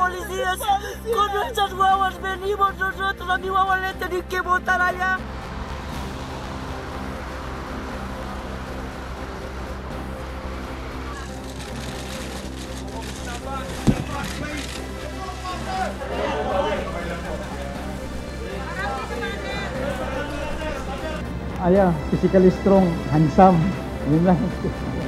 policías, con nuestras guaguas venimos nosotros, a mi guagua le tenéis que botar allá. Physically strong, handsome. Yun lang.